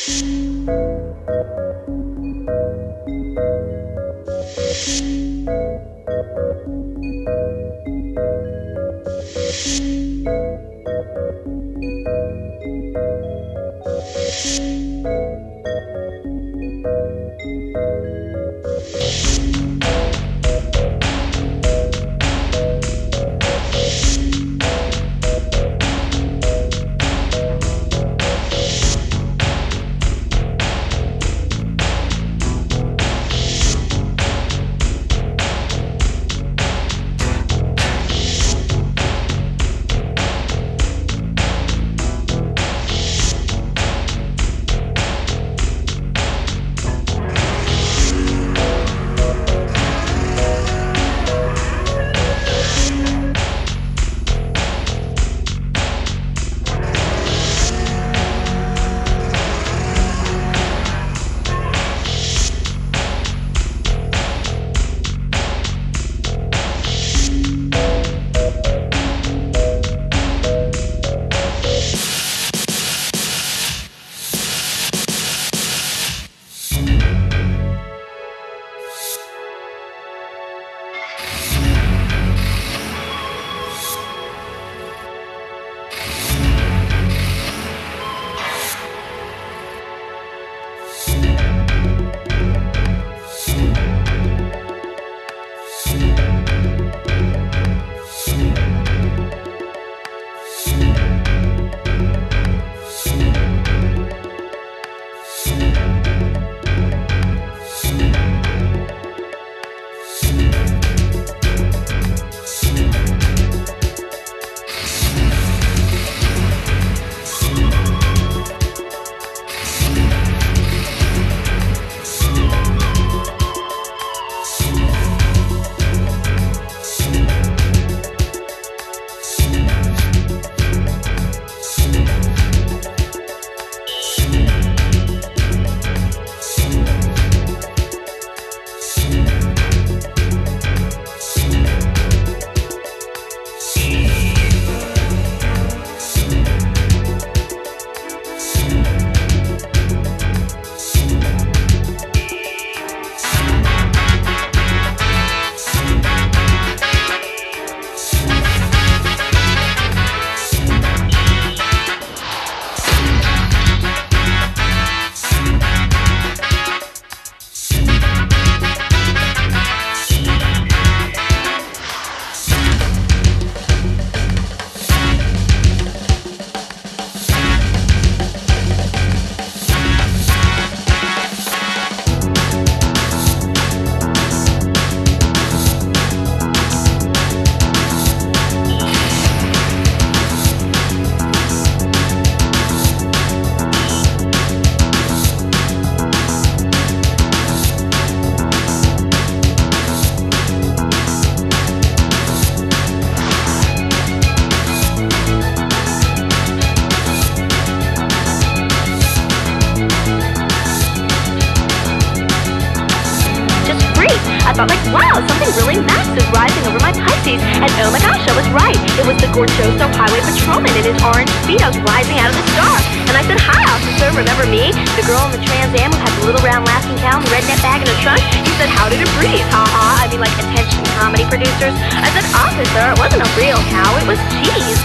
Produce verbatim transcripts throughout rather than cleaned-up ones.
thought like, wow, something really massive rising over my Pisces. And oh my gosh, I was right. It was the Gorchoso Highway Patrolman in his orange speedos rising out of the star. And I said, hi, officer, remember me? The girl in the Trans Am who had the little round lasting cow and the redneck bag in her trunk? He said, how did it breathe? Ha-ha, I mean like attention comedy producers. I said, officer, it wasn't a real cow, it was cheese.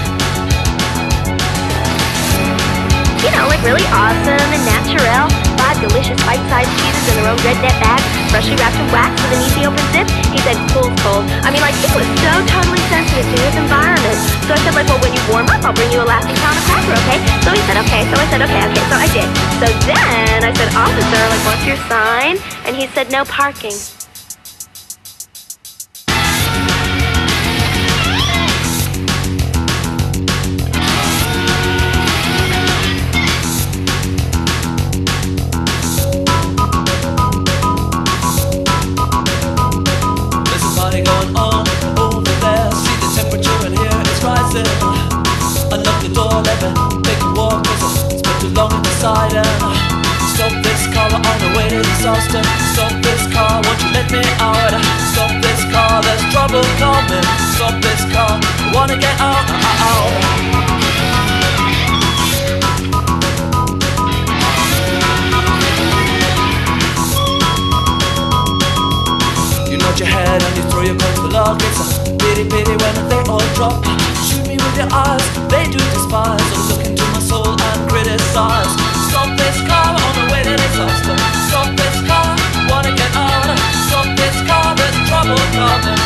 You know, like really awesome and natural. Five delicious bite-sized cheeses in their own redneck bag, freshly wrapped in wax with an easy open zip. He said, cool, cold. I mean, like, he was so totally sensitive to his environment. So I said, like, well, when you warm up, I'll bring you a lasting pound of cracker, okay? So he said, okay. So I said, okay, okay. So I did. So then I said, officer, like, what's your sign? And he said, no parking. Going on over there, see the temperature in here, it's rising. Unlock the door, let me take a walk, cause it's been too long inside. And stop this car, we're on the way to disaster. Stop this car, won't you let me out? Stop this car, there's trouble coming. Stop this car, we wanna get out, out. head and you throw your guns for luck. It's a pity, pity when they all drop. Shoot me with your eyes, they do despise. So look into my soul and criticize. Stop this car on the way to disaster. Stop this car, wanna get out. Stop this car, there's trouble coming.